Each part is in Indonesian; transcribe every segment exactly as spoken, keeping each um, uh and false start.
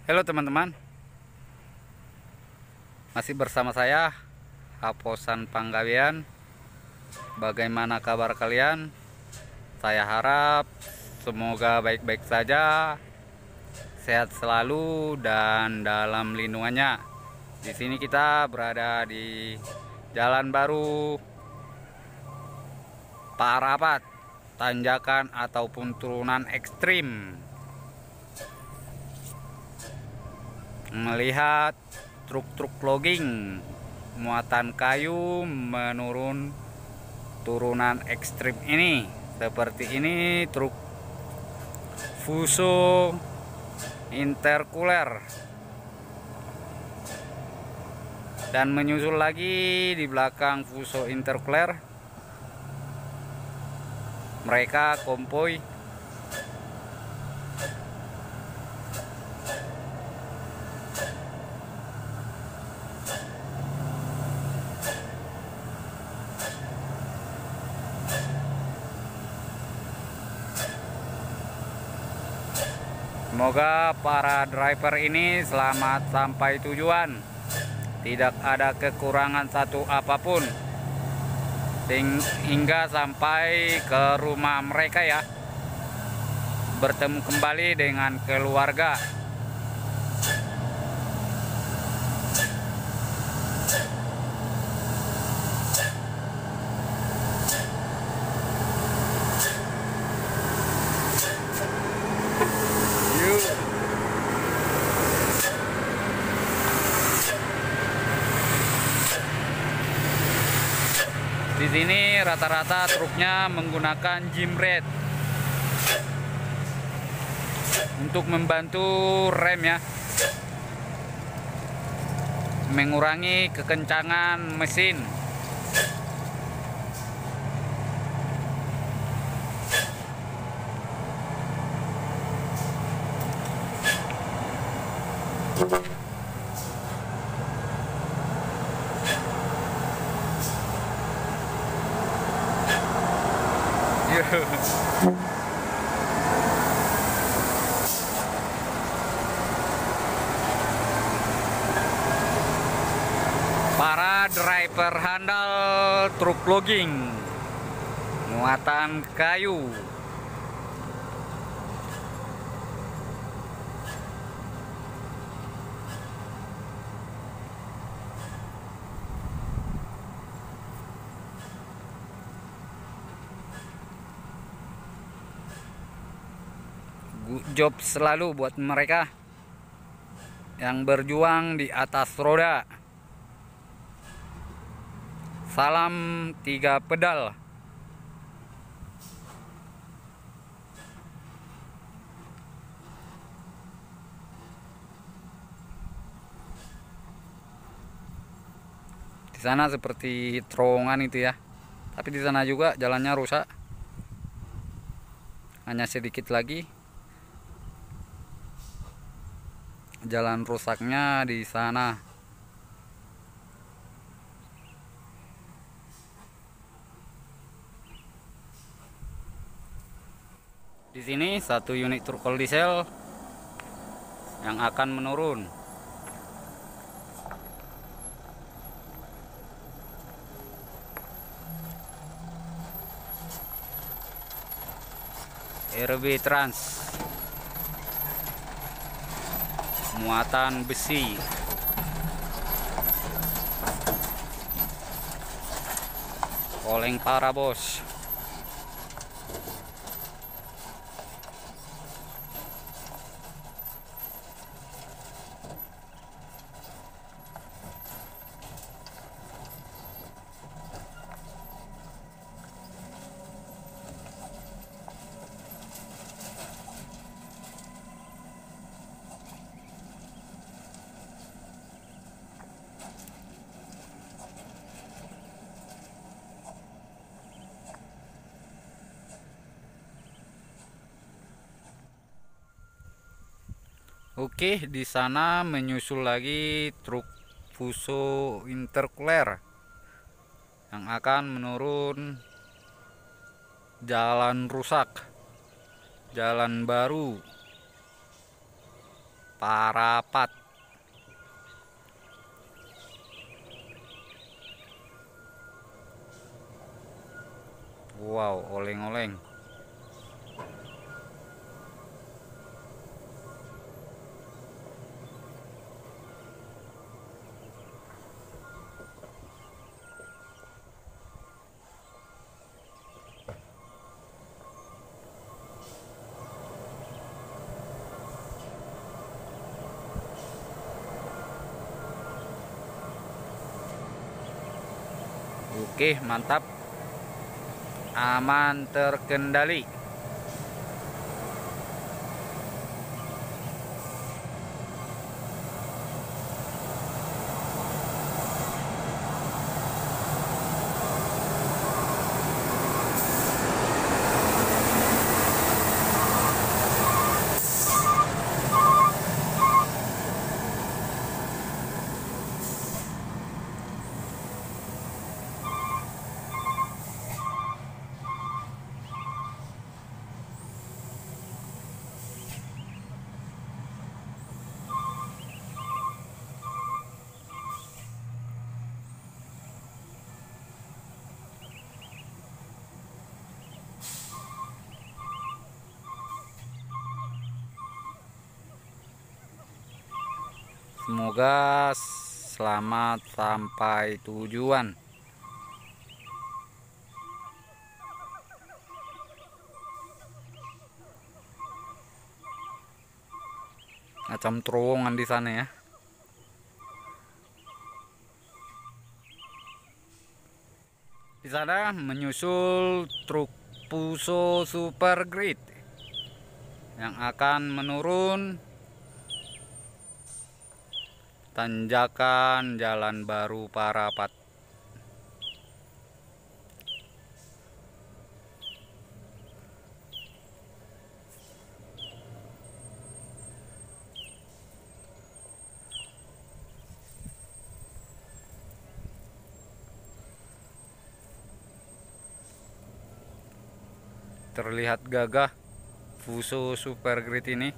Halo teman-teman, masih bersama saya Haposan Panggawian. Bagaimana kabar kalian? Saya harap semoga baik-baik saja, sehat selalu dan dalam lindungannya. Di sini kita berada di Jalan Baru Parapat, tanjakan ataupun turunan ekstrim. Melihat truk-truk logging muatan kayu menurun turunan ekstrim ini. Seperti ini truk Fuso intercooler, dan menyusul lagi di belakang Fuso intercooler mereka konvoy Semoga para driver ini selamat sampai tujuan, tidak ada kekurangan satu apapun, hingga sampai ke rumah mereka ya, bertemu kembali dengan keluarga. Di sini rata-rata truknya menggunakan jimret untuk membantu rem ya, mengurangi kekencangan mesin. Para driver handal truk logging muatan kayu. Good job selalu buat mereka yang berjuang di atas roda. Salam tiga pedal. Di sana seperti terowongan itu ya, tapi di sana juga jalannya rusak, hanya sedikit lagi jalan rusaknya di sana. Di sini satu unit truk diesel yang akan menurun. R B Trans muatan besi. Oleng para bos. Oke, di sana menyusul lagi truk Fuso intercooler yang akan menurun jalan rusak, jalan baru. Parapat. Wow, oleng-oleng. Oke, mantap. Aman terkendali. Semoga selamat sampai tujuan. Macam terowongan di sana ya. Di sana menyusul truk Fuso Super Grid yang akan menurun tanjakan Jalan Baru Parapat. Terlihat gagah Fuso Super Grid ini.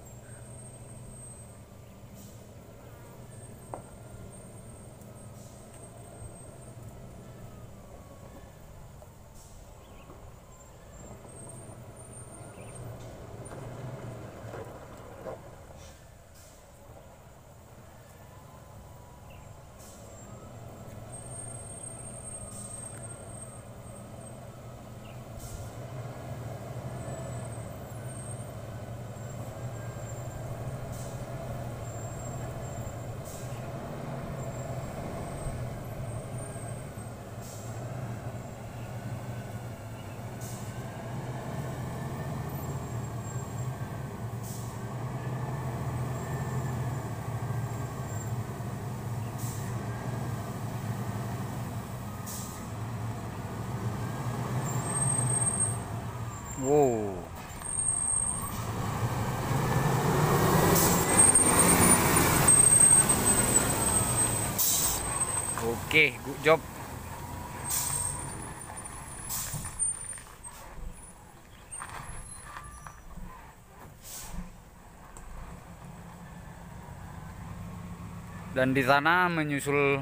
Wow. Oke, good job. Dan di sana menyusul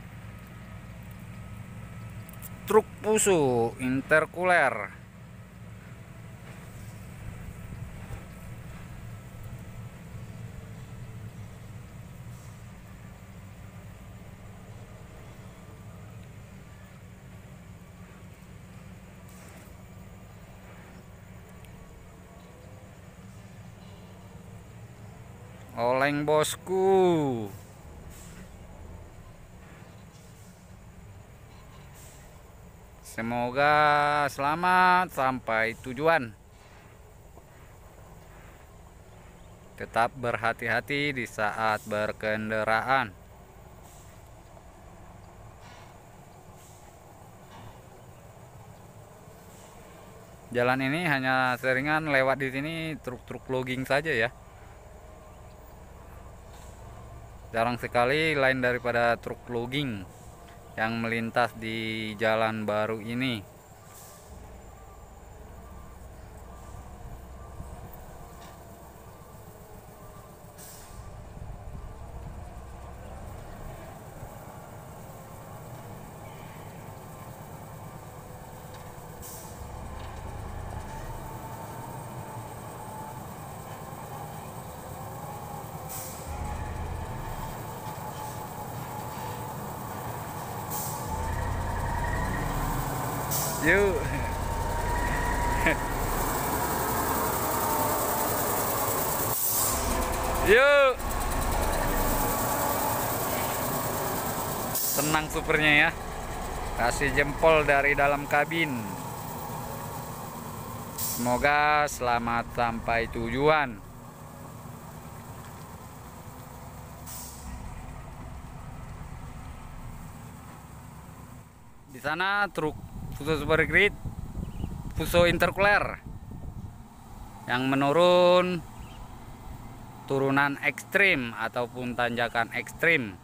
truk Fuso intercooler. Oleng bosku. Semoga selamat sampai tujuan. Tetap berhati-hati di saat berkendaraan. Jalan ini hanya seringan lewat di sini truk-truk logging saja ya. Jarang sekali lain daripada truk logging yang melintas di jalan baru ini. Yuk. Yuk. Tenang supirnya ya. Kasih jempol dari dalam kabin. Semoga selamat sampai tujuan. Di sana truk Fuso Super Grid, Fuso intercooler yang menurun turunan ekstrim ataupun tanjakan ekstrim.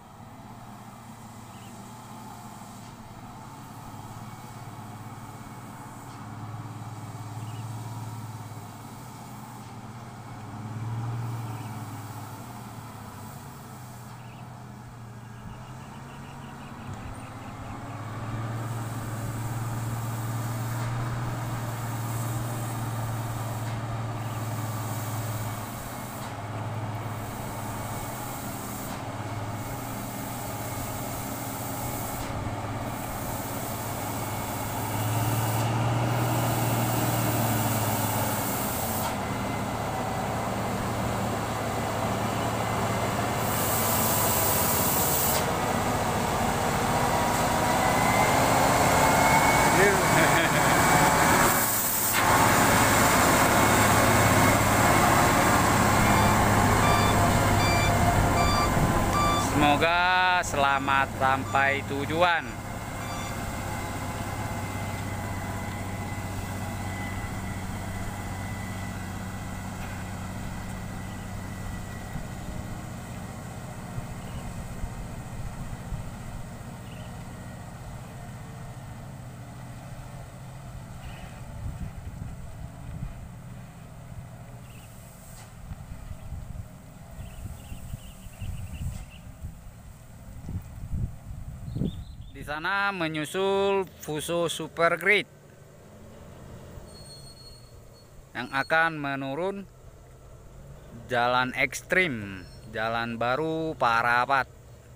Semoga selamat sampai tujuan. Di sana menyusul Fuso Super Grid yang akan menurun jalan ekstrim, jalan baru Parapat.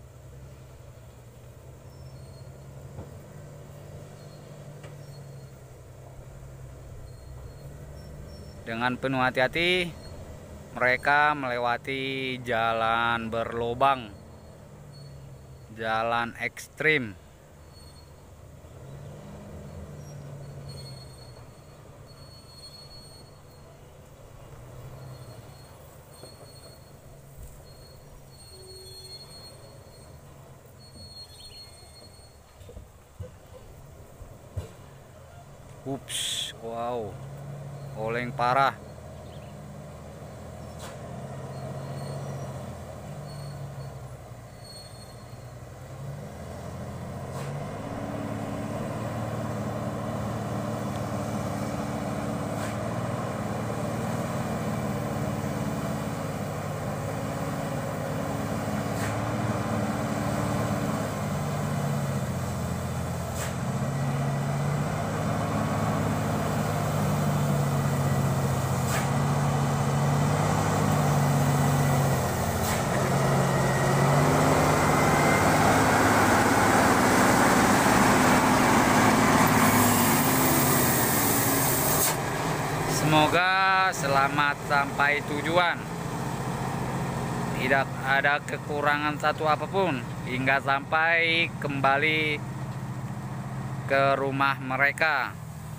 Dengan penuh hati-hati mereka melewati jalan berlobang, jalan ekstrim. Ups, wow, oleng parah. Semoga selamat sampai tujuan. Tidak ada kekurangan satu apapun hingga sampai kembali ke rumah mereka.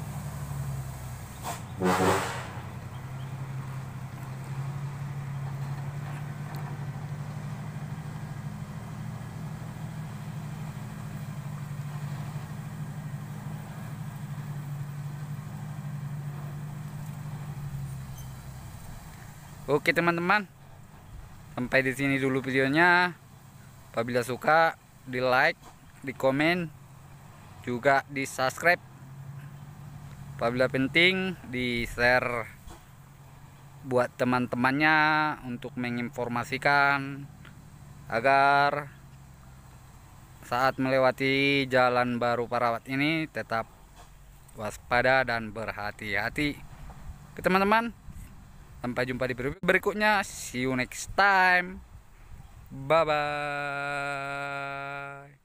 Oke teman-teman, sampai di sini dulu videonya. Apabila suka, di like, di komen, juga di subscribe. Apabila penting, di share buat teman-temannya untuk menginformasikan agar saat melewati jalan baru Parapat ini tetap waspada dan berhati-hati. Oke teman-teman, sampai jumpa di video berikutnya. See you next time. Bye bye.